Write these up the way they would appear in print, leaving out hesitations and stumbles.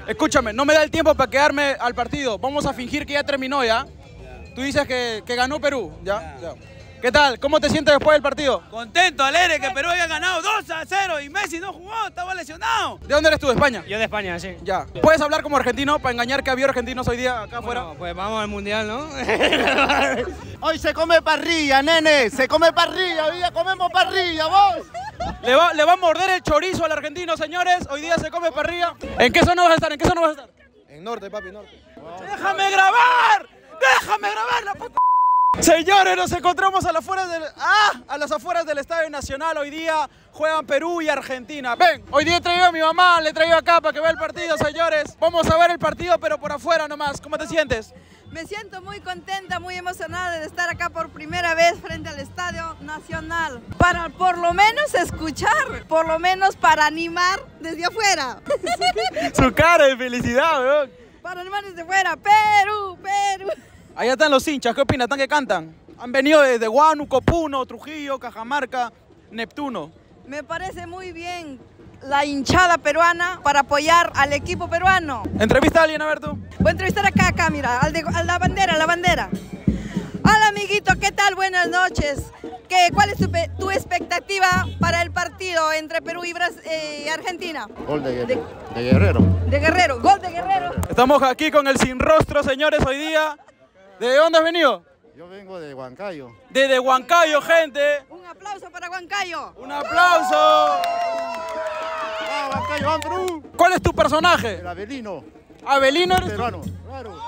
Escúchame, no me da el tiempo para quedarme al partido. Vamos a fingir que ya terminó, ¿ya? Tú dices que ganó Perú, ¿ya? ¿Qué tal? ¿Cómo te sientes después del partido? Contento, alegre, que Perú haya ganado 2-0 y Messi no jugó, estaba lesionado. ¿De dónde eres tú? ¿De España? Yo de España, sí. Ya. ¿Puedes hablar como argentino para engañar que había argentinos hoy día acá afuera? Bueno, pues vamos al Mundial, ¿no? Hoy se come parrilla, nene, se come parrilla, hoy día comemos parrilla, vos. Le va a morder el chorizo al argentino, señores. Hoy día se come parrilla. ¿En qué zona vas a estar? ¿En qué zona vas a estar? En norte, papi, norte. ¡Déjame grabar! ¡Déjame grabar la puta! Señores, nos encontramos a las afueras del Estadio Nacional. Hoy día juegan Perú y Argentina. Ven, hoy día he traído a mi mamá, le he traído acá para que vea el partido, señores. Vamos a ver el partido, pero por afuera nomás. ¿Cómo te sientes? Me siento muy contenta, muy emocionada de estar acá por primera vez frente al Estadio Nacional. Para por lo menos escuchar, por lo menos para animar desde afuera. Su cara de felicidad, weón. Para animar desde afuera. Perú, Perú. Allá están los hinchas, ¿qué opinan? ¿Están que cantan? Han venido desde Huánuco, Puno, Trujillo, Cajamarca, Neptuno. Me parece muy bien la hinchada peruana para apoyar al equipo peruano. ¿Entrevista a alguien, a ver tú? Voy a entrevistar acá, mira, a la bandera. Hola, amiguito, ¿qué tal? Buenas noches. ¿Cuál es tu expectativa para el partido entre Perú y Argentina? Gol de Guerrero. De Guerrero, gol de Guerrero. Estamos aquí con el sin rostro, señores, hoy día. ¿De dónde has venido? Yo vengo de Huancayo. Desde Huancayo, gente. Un aplauso para Huancayo. ¡Un aplauso! ¡Ah, Huancayo, vamos, Perú! ¿Cuál es tu personaje? El Avelino. ¿Avelino eres tú? Peruano. Claro.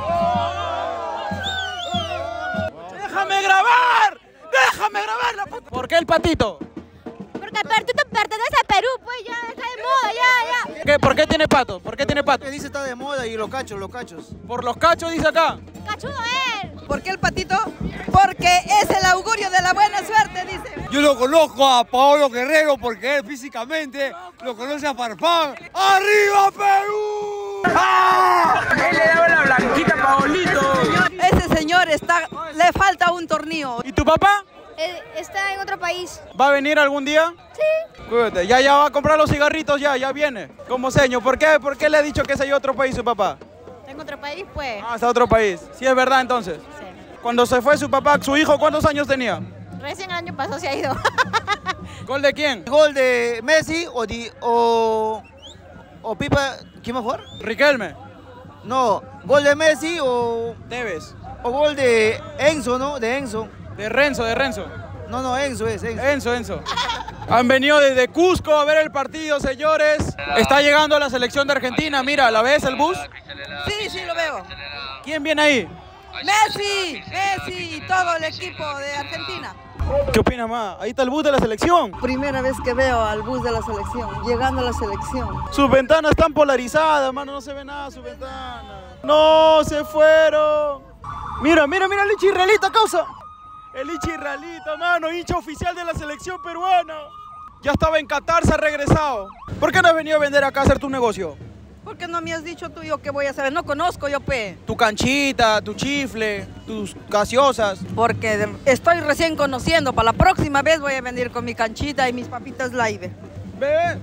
¡Déjame grabar! ¡Déjame grabar la puta! ¿Por qué el patito? Porque tú perteneces a Perú, pues ya, está de moda, ya. ¿Por qué tiene pato? ¿Por qué tiene pato? Que dice está de moda y los cachos. Por los cachos, dice acá. Cachudo él. ¿Por qué el patito? Porque es el augurio de la buena suerte, dice. Yo lo conozco a Paolo Guerrero porque él físicamente lo conoce a Farfán. ¡Arriba Perú! ¡Ah! Él le daba la blanquita a Paolito. Ese señor le falta un tornillo. ¿Y tu papá? Está en otro país. ¿Va a venir algún día? Sí. Cuídate, ya va a comprar los cigarritos, ya viene. Como señor, ¿por qué le ha dicho que es otro país su papá? En otro país, pues. Ah, está otro país. Sí, es verdad entonces. Sí. Cuando se fue su papá, su hijo, ¿cuántos años tenía? Recién el año pasado se ha ido. ¿Gol de quién? ¿Gol de Messi o Pipa? ¿Quién va a jugar? Riquelme. No, gol de Messi o Tevez. gol de Enzo, ¿no? De Enzo. De Renzo. No, Enzo es Enzo. Enzo. Han venido desde Cusco a ver el partido, señores. Está llegando la selección de Argentina. Mira, ¿la ves el bus? Sí, lo veo. ¿Quién viene ahí? Messi y todo el equipo de Argentina. ¿Qué opinas, ma? Ahí está el bus de la selección. Primera vez que veo al bus de la selección, llegando a la selección. Sus ventanas están polarizadas, mano, no se ve nada sus ventanas. No, se fueron. Mira el hincha israelita, causa. El hincha israelita, mano, hincha oficial de la selección peruana. Ya estaba en Qatar, se ha regresado. ¿Por qué no has venido a vender acá a hacer tu negocio? ¿Por qué no me has dicho tú yo qué voy a saber? No conozco yo, pe. Tu canchita, tu chifle, tus gaseosas. Porque estoy recién conociendo. Para la próxima vez voy a venir con mi canchita y mis papitas live. Ve.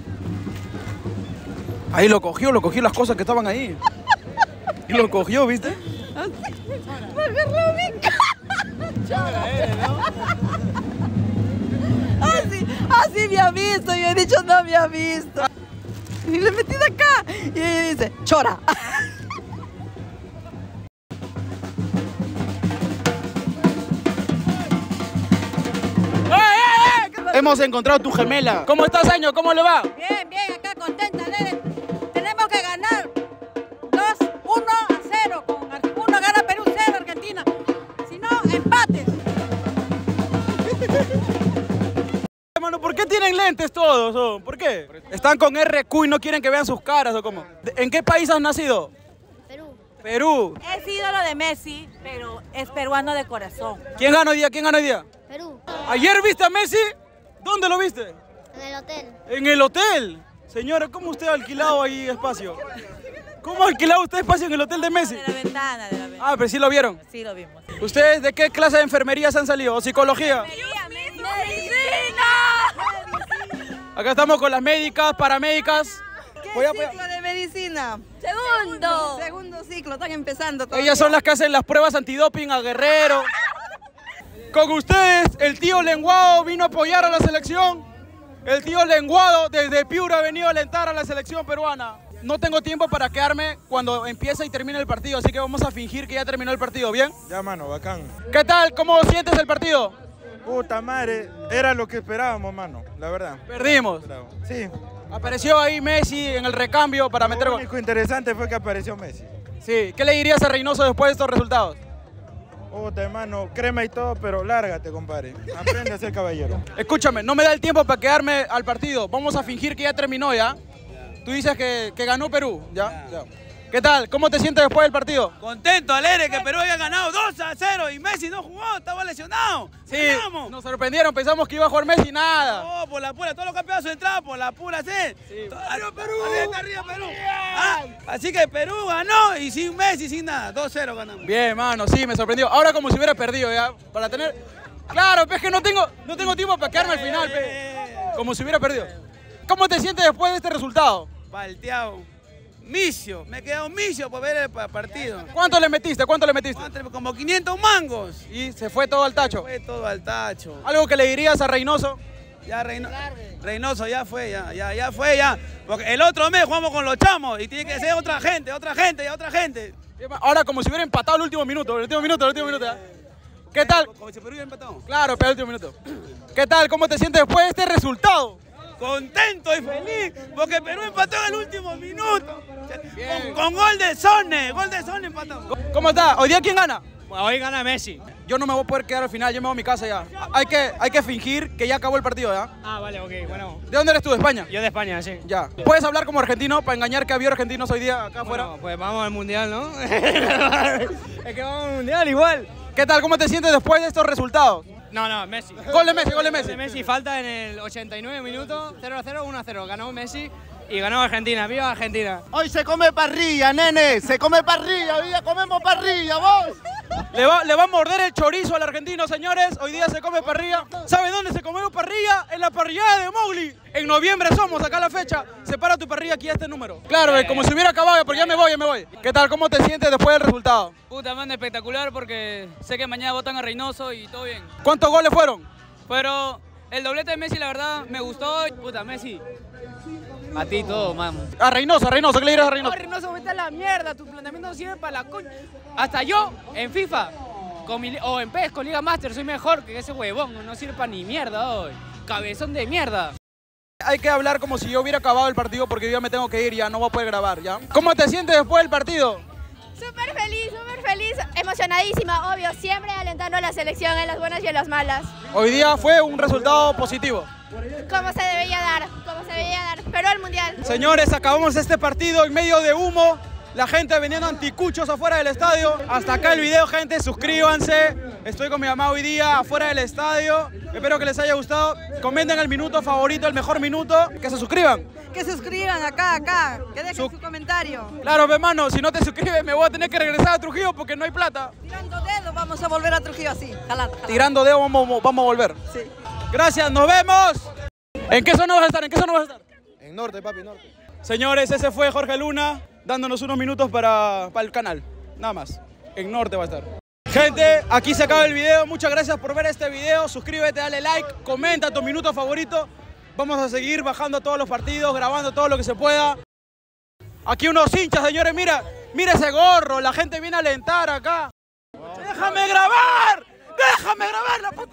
Ahí lo cogió las cosas que estaban ahí. Y lo cogió, ¿viste? Me agarró mi cara. Así me ha visto. Yo he dicho no me ha visto. Y le he metido acá. Y dice, chora. Hemos encontrado tu gemela. ¿Cómo estás, señor? ¿Cómo le va? Bien, acá contenta. Tenemos que ganar 2-1-0. Con 1 gana Perú, 0 Argentina. Si no, empates. Hermano, ¿por qué tienen lentes todos? Oh? ¿Por qué? ¿Están con RQ y no quieren que vean sus caras o cómo? ¿En qué país has nacido? Perú. Perú. Es ídolo de Messi, pero es peruano de corazón. ¿Quién gana hoy día? Perú. ¿Ayer viste a Messi? ¿Dónde lo viste? En el hotel. ¿En el hotel? Señora, ¿cómo usted ha alquilado ahí espacio? ¿Cómo ha alquilado usted espacio en el hotel de Messi? De la ventana. Ah, pero sí lo vieron. Sí, lo vimos. ¿Ustedes de qué clase de enfermería se han salido? ¿O psicología? ¡Medicina! Acá estamos con las médicas, paramédicas. ¿Qué ciclo de medicina? Segundo. Segundo ciclo, están empezando todavía. Ellas son las que hacen las pruebas antidoping a Guerrero. Con ustedes, el tío Lenguado vino a apoyar a la selección. El tío Lenguado desde Piura ha venido a alentar a la selección peruana. No tengo tiempo para quedarme cuando empieza y termine el partido, así que vamos a fingir que ya terminó el partido, ¿bien? Ya, mano, bacán. ¿Qué tal? ¿Cómo sientes el partido? Puta madre, era lo que esperábamos, mano, la verdad. Perdimos. Sí. Apareció ahí Messi en el recambio para meter Lo gol. único interesante fue que apareció Messi. Sí. ¿Qué le dirías a Reynoso después de estos resultados? Puta, hermano, crema y todo, pero lárgate, compadre. Aprende a ser caballero. Escúchame, no me da el tiempo para quedarme al partido. Vamos a fingir que ya terminó, ¿ya? Tú dices que ganó Perú, ¿ya? Ya. ¿Qué tal? ¿Cómo te sientes después del partido? Contento, alegre, que Perú había ganado 2-0 y Messi no jugó, estaba lesionado. Sí, ¡Ganamos! nos sorprendieron, pensamos que iba a jugar Messi, nada. No, por la pura, todos los campeonatos entraban por la pura, sí. ¡Arriba Perú! ¡Arriba Perú! Ah, así que Perú ganó y sin Messi, sin nada, 2-0 ganamos. Bien, mano, sí, me sorprendió. Ahora como si hubiera perdido, ¿ya? Para tener... Claro, pues que no tengo tiempo para quedarme al final, pe. Como si hubiera perdido. ¿Cómo te sientes después de este resultado? Palteado. Misio, me he quedado misio por ver el partido. ¿Cuánto le metiste? ¿Cuánto le metiste? Como 500 mangos. Y se fue todo al tacho. Fue todo al tacho. ¿Algo que le dirías a Reynoso? Ya Reynoso ya fue, ya fue. Porque el otro mes jugamos con los chamos y tiene que ser otra gente. Ahora como si hubiera empatado el último minuto, ¿ya? ¿Qué tal? Como si Perú hubiera empatado. Claro, pero el último minuto. ¿Qué tal? ¿Cómo te sientes después de este resultado? Contento y feliz, porque Perú empató en el último minuto. Con gol de Sone empatamos. ¿Cómo está? ¿Hoy día quién gana? Hoy gana Messi. Yo no me voy a poder quedar al final, yo me voy a mi casa ya. Hay que fingir que ya acabó el partido, ¿ya? Ah, vale, ok, bueno. ¿De dónde eres tú? ¿De España? Yo de España, sí. Ya. ¿Puedes hablar como argentino para engañar que había argentinos hoy día acá afuera? Bueno, pues vamos al Mundial, ¿no? Es que vamos al Mundial igual. ¿Qué tal? ¿Cómo te sientes después de estos resultados? No, Messi. Gol de Messi, gol de Messi. Gol de Messi, falta en el 89 minutos, 0-0, 1-0. Ganó Messi y ganó Argentina. ¡Viva Argentina! Hoy se come parrilla, nene. Se come parrilla. Hoy día comemos parrilla, vos. Le va a morder el chorizo al argentino, señores. Hoy día se come parrilla. ¿Saben dónde se come parrilla? En la parrillada de Mowgli. En noviembre somos, acá la fecha. Separa tu parrilla aquí a este número. Claro, como si hubiera acabado, pero ya me voy. ¿Qué tal? ¿Cómo te sientes después del resultado? Puta, man, espectacular porque sé que mañana votan a Reynoso y todo bien. ¿Cuántos goles fueron? Pero el doblete de Messi, la verdad, me gustó. Puta, Messi. A ti todo, man. A Reynoso, ¿qué le dirás a Reynoso? No, Reynoso, vete a la mierda. Tu planteamiento no sirve para la coña. Hasta yo, en FIFA, o en PES, con Liga Master, soy mejor que ese huevón. No sirve para ni mierda hoy. Cabezón de mierda. Hay que hablar como si yo hubiera acabado el partido porque yo ya me tengo que ir, ya no voy a poder grabar, ¿ya? ¿Cómo te sientes después del partido? Súper feliz, emocionadísima, obvio, siempre alentando a la selección en las buenas y en las malas. Hoy día fue un resultado positivo. Como se debía dar, Perú al Mundial. Señores, acabamos este partido en medio de humo. La gente vendiendo anticuchos afuera del estadio. Hasta acá el video, gente, suscríbanse. Estoy con mi mamá hoy día afuera del estadio. Espero que les haya gustado. Comenten el minuto favorito, el mejor minuto. Que se suscriban. Que se suscriban acá, que dejen su comentario. Claro, hermano, si no te suscribes me voy a tener que regresar a Trujillo porque no hay plata. Tirando dedo vamos a volver a Trujillo así, jalada. Tirando dedo vamos a volver. Sí. Gracias, nos vemos. ¿En qué zona vas a estar? En norte, papi, norte. Señores, ese fue Jorge Luna dándonos unos minutos para el canal. Nada más. En norte va a estar. Gente, aquí se acaba el video. Muchas gracias por ver este video. Suscríbete, dale like, comenta tu minuto favorito. Vamos a seguir bajando todos los partidos, grabando todo lo que se pueda. Aquí unos hinchas, señores. Mira ese gorro. La gente viene a alentar acá. ¡Déjame grabar! ¡Déjame grabar la puta!